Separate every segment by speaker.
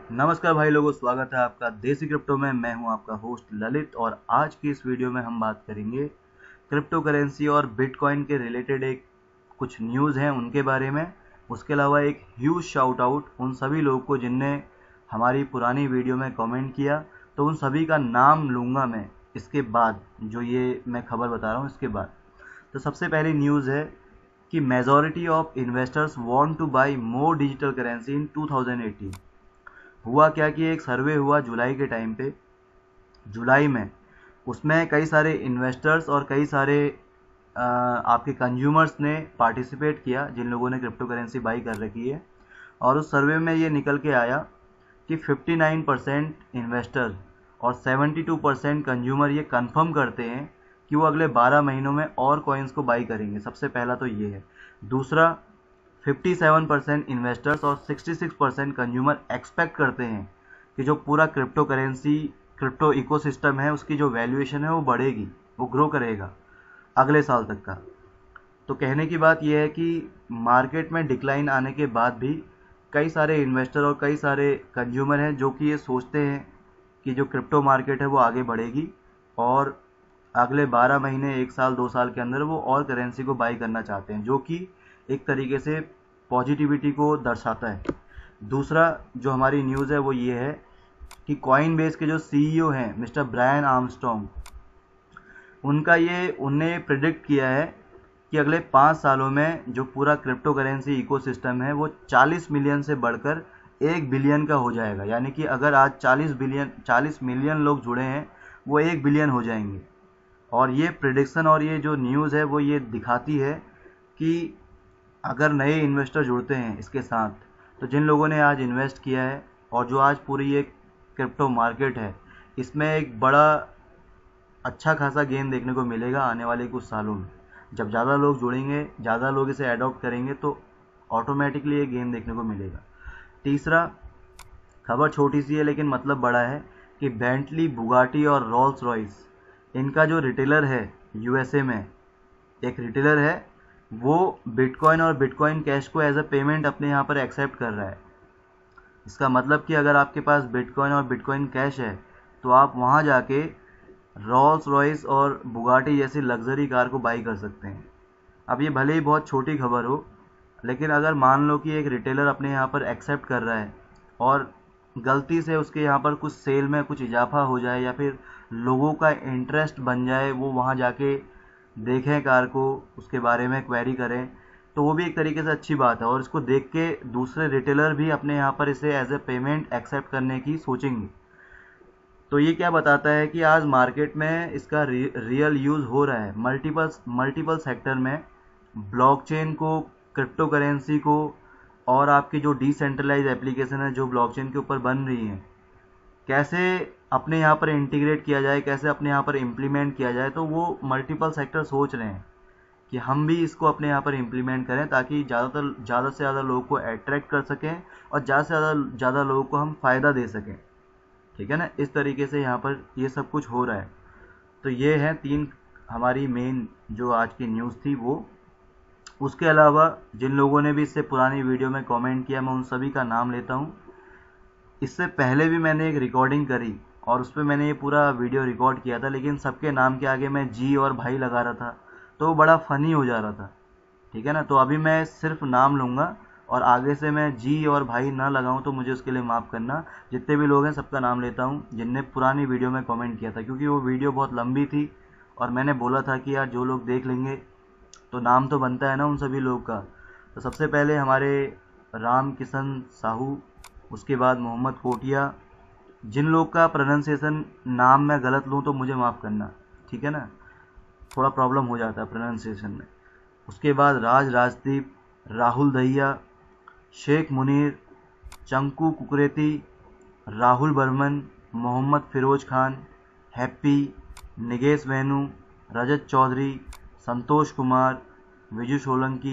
Speaker 1: नमस्कार भाई लोगों, स्वागत है आपका देसी क्रिप्टो में। मैं हूं आपका होस्ट ललित और आज की इस वीडियो में हम बात करेंगे क्रिप्टो करेंसी और बिटकॉइन के रिलेटेड एक कुछ न्यूज़ हैं उनके बारे में। उसके अलावा एक ह्यूज शाउट आउट उन सभी लोगों को जिनने हमारी पुरानी वीडियो में कमेंट किया, तो उन सभी का नाम लूँगा मैं इसके बाद, जो ये मैं खबर बता रहा हूँ इसके बाद। तो सबसे पहली न्यूज़ है कि majority of investors want to buy more digital currency in 2018। हुआ क्या कि एक सर्वे हुआ जुलाई के टाइम पे, जुलाई में। उसमें कई सारे इन्वेस्टर्स और कई सारे आपके कंज्यूमर्स ने पार्टिसिपेट किया जिन लोगों ने क्रिप्टो करेंसी बाई कर रखी है। और उस सर्वे में ये निकल के आया कि 59% इन्वेस्टर और 72% कंज्यूमर ये कंफर्म करते हैं कि वो अगले 12 महीनों में और कॉइन्स को बाई करेंगे। सबसे पहला तो ये है। दूसरा, 57% इन्वेस्टर्स और 66% कंज्यूमर एक्सपेक्ट करते हैं कि जो पूरा क्रिप्टो करेंसी क्रिप्टो इकोसिस्टम है उसकी जो वैल्यूएशन है वो बढ़ेगी, वो ग्रो करेगा अगले साल तक का। तो कहने की बात यह है कि मार्केट में डिक्लाइन आने के बाद भी कई सारे इन्वेस्टर और कई सारे कंज्यूमर हैं जो कि ये सोचते हैं कि जो क्रिप्टो मार्केट है वो आगे बढ़ेगी और अगले 12 महीने, 1 साल, 2 साल के अंदर वो और करेंसी को बाई करना चाहते हैं, जो कि एक तरीके से पॉजिटिविटी को दर्शाता है। दूसरा जो हमारी न्यूज़ है वो ये है कि कॉइन बेस के जो सीईओ हैं मिस्टर ब्रायन आर्मस्ट्रॉन्ग, उनने प्रिडिक्ट किया है कि अगले 5 सालों में जो पूरा क्रिप्टो करेंसी इकोसिस्टम है वो 40 मिलियन से बढ़कर 1 बिलियन का हो जाएगा। यानी कि अगर आज 40 मिलियन लोग जुड़े हैं, वो 1 बिलियन हो जाएंगे। और ये प्रिडिक्शन और ये जो न्यूज़ है वो ये दिखाती है कि अगर नए इन्वेस्टर जुड़ते हैं इसके साथ, तो जिन लोगों ने आज इन्वेस्ट किया है और जो आज पूरी एक क्रिप्टो मार्केट है, इसमें एक बड़ा अच्छा खासा गेम देखने को मिलेगा आने वाले कुछ सालों में। जब ज़्यादा लोग जुड़ेंगे, ज़्यादा लोग इसे अडॉप्ट करेंगे, तो ऑटोमेटिकली ये गेम देखने को मिलेगा। तीसरा, खबर छोटी सी है लेकिन मतलब बड़ा है कि बेंटली, बुगाटी और रोल्स रॉयस, इनका जो रिटेलर है यूएसए में, एक रिटेलर है, वो बिटकॉइन और बिटकॉइन कैश को एज अ पेमेंट अपने यहाँ पर एक्सेप्ट कर रहा है। इसका मतलब कि अगर आपके पास बिटकॉइन और बिटकॉइन कैश है तो आप वहाँ जाके रोल्स रॉयस और बुगाटी जैसी लग्जरी कार को बाई कर सकते हैं। अब ये भले ही बहुत छोटी खबर हो, लेकिन अगर मान लो कि एक रिटेलर अपने यहाँ पर एक्सेप्ट कर रहा है और गलती से उसके यहाँ पर कुछ सेल में कुछ इजाफा हो जाए या फिर लोगों का इंटरेस्ट बन जाए, वो वहाँ जाके देखें कार को, उसके बारे में क्वेरी करें, तो वो भी एक तरीके से अच्छी बात है। और इसको देख के दूसरे रिटेलर भी अपने यहाँ पर इसे एज ए पेमेंट एक्सेप्ट करने की सोचेंगे। तो ये क्या बताता है कि आज मार्केट में इसका रियल यूज़ हो रहा है मल्टीपल सेक्टर में। ब्लॉकचेन को, क्रिप्टो करेंसी को और आपकी जो डिसेंट्रलाइज एप्लीकेशन है जो ब्लॉकचेन के ऊपर बन रही हैं, कैसे अपने यहाँ पर इंटीग्रेट किया जाए, कैसे अपने यहाँ पर इम्प्लीमेंट किया जाए। तो वो मल्टीपल सेक्टर सोच रहे हैं कि हम भी इसको अपने यहाँ पर इम्प्लीमेंट करें ताकि ज़्यादा से ज़्यादा लोगों को अट्रैक्ट कर सकें और ज़्यादा से ज़्यादा लोगों को हम फ़ायदा दे सकें। ठीक है ना, इस तरीके से यहाँ पर ये सब कुछ हो रहा है। तो ये हैं 3 हमारी मेन जो आज की न्यूज़ थी वो। उसके अलावा जिन लोगों ने भी इससे पुरानी वीडियो में कमेंट किया, मैं उन सभी का नाम लेता हूँ। इससे पहले भी मैंने एक रिकॉर्डिंग करी और उस पर मैंने ये पूरा वीडियो रिकॉर्ड किया था, लेकिन सबके नाम के आगे मैं जी और भाई लगा रहा था, तो वो बड़ा फ़नी हो जा रहा था। ठीक है ना, तो अभी मैं सिर्फ नाम लूँगा और आगे से मैं जी और भाई ना लगाऊं तो मुझे उसके लिए माफ़ करना। जितने भी लोग हैं सबका नाम लेता हूं जिनने पुरानी वीडियो में कमेंट किया था, क्योंकि वो वीडियो बहुत लंबी थी और मैंने बोला था कि यार जो लोग देख लेंगे तो नाम तो बनता है ना उन सभी लोग का। तो सबसे पहले हमारे राम किशन साहू, उसके बाद मोहम्मद कोटिया। जिन लोग का प्रोनाउंसिएशन नाम मैं गलत लूँ तो मुझे माफ़ करना, ठीक है ना, थोड़ा प्रॉब्लम हो जाता है प्रोनाउंसिएशन में। उसके बाद Rajdeep, Rahul Dahiya, Sheikh Munir, Chanku Kukreti, Rahul Barman, Mohammad Firoz Khan, Happy, Nigesh Venu, Rajat Chaudhary, Santosh Kumar, Viju Solanki,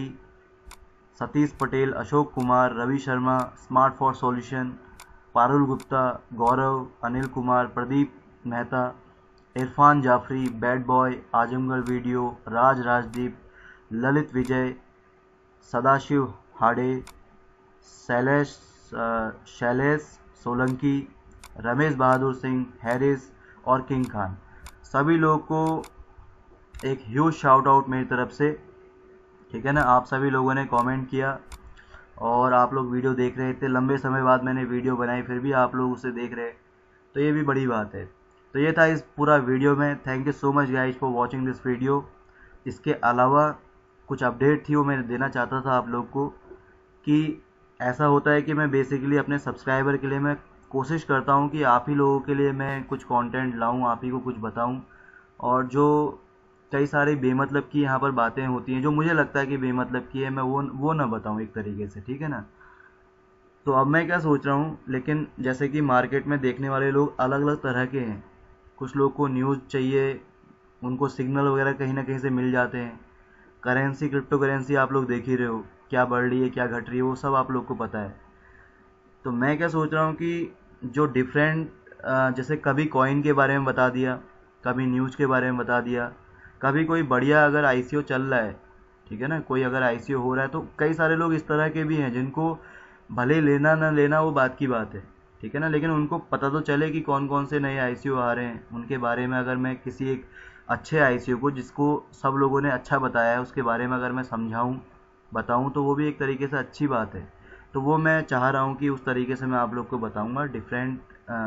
Speaker 1: Satish Patel, Ashok Kumar, Ravi Sharma, smart for solution, Parul Gupta, Gaurav, Anil Kumar, Pradeep Mehta, Irfan Jafri, bad boy, Azamgarh video, Rajdeep, Lalit Vijay, Sadashiv Hade, Shailesh Solanki, Ramesh Bahadur Singh, Harris और किंग खान, सभी लोगों को एक ह्यूज शाउट आउट मेरी तरफ से। ठीक है ना, आप सभी लोगों ने कमेंट किया और आप लोग वीडियो देख रहे थे। लंबे समय बाद मैंने वीडियो बनाई, फिर भी आप लोग उसे देख रहे, तो ये भी बड़ी बात है। तो ये था इस पूरा वीडियो में। Thank you so much guys for watching this video. इसके अलावा कुछ अपडेट थी वो मैं देना चाहता था आप लोग को, कि ऐसा होता है कि मैं बेसिकली अपने सब्सक्राइबर के लिए मैं कोशिश करता हूँ कि आप ही लोगों के लिए मैं कुछ कंटेंट लाऊं, आप ही को कुछ बताऊं, और जो कई सारी बेमतलब की यहाँ पर बातें होती हैं जो मुझे लगता है कि बेमतलब की है, मैं वो ना बताऊं एक तरीके से। ठीक है ना, तो अब मैं क्या सोच रहा हूँ, लेकिन जैसे कि मार्केट में देखने वाले लोग अलग अलग तरह के हैं। कुछ लोग को न्यूज़ चाहिए, उनको सिग्नल वगैरह कहीं ना कहीं से मिल जाते हैं। करेंसी, क्रिप्टो करेंसी आप लोग देख ही रहे हो, क्या बढ़ रही है क्या घट रही है वो सब आप लोग को पता है। तो मैं क्या सोच रहा हूँ कि जो डिफरेंट, जैसे कभी कॉइन के बारे में बता दिया, कभी न्यूज़ के बारे में बता दिया, कभी कोई बढ़िया अगर आईसीओ चल रहा है, ठीक है ना, कोई अगर आईसीओ हो रहा है, तो कई सारे लोग इस तरह के भी हैं जिनको भले लेना ना लेना वो बात की बात है, ठीक है ना, लेकिन उनको पता तो चले कि कौन कौन से नए आईसीओ आ रहे हैं। उनके बारे में अगर मैं किसी एक अच्छे आईसीओ को, जिसको सब लोगों ने अच्छा बताया है, उसके बारे में अगर मैं समझाऊं बताऊं, तो वो भी एक तरीके से अच्छी बात है। तो वो मैं चाह रहा हूँ कि उस तरीके से मैं आप लोग को बताऊंगा, डिफरेंट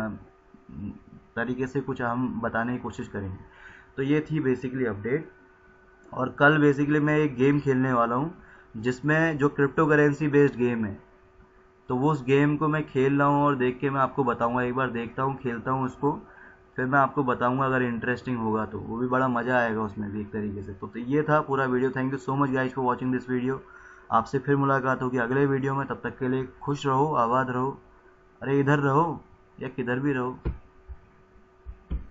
Speaker 1: तरीके से कुछ हम बताने की कोशिश करेंगे। तो ये थी बेसिकली अपडेट। और कल बेसिकली मैं एक गेम खेलने वाला हूँ जिसमें जो क्रिप्टो करेंसी बेस्ड गेम है, तो वो उस गेम को मैं खेल रहा हूँ और देख के मैं आपको बताऊंगा। एक बार देखता हूँ, खेलता हूँ उसको, फिर मैं आपको बताऊंगा। अगर इंटरेस्टिंग होगा तो वो भी बड़ा मज़ा आएगा उसमें भी एक तरीके से। तो ये था पूरा video. Thank you so much guys for watching this video. आपसे फिर मुलाकात होगी अगले वीडियो में, तब तक के लिए खुश रहो, आबाद रहो। अरे इधर रहो या किधर भी रहो।